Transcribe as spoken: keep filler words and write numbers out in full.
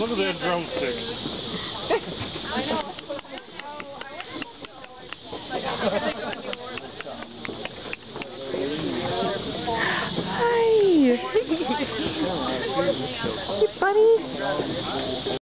Look at that drumstick. I know. Hi. Hey, buddy.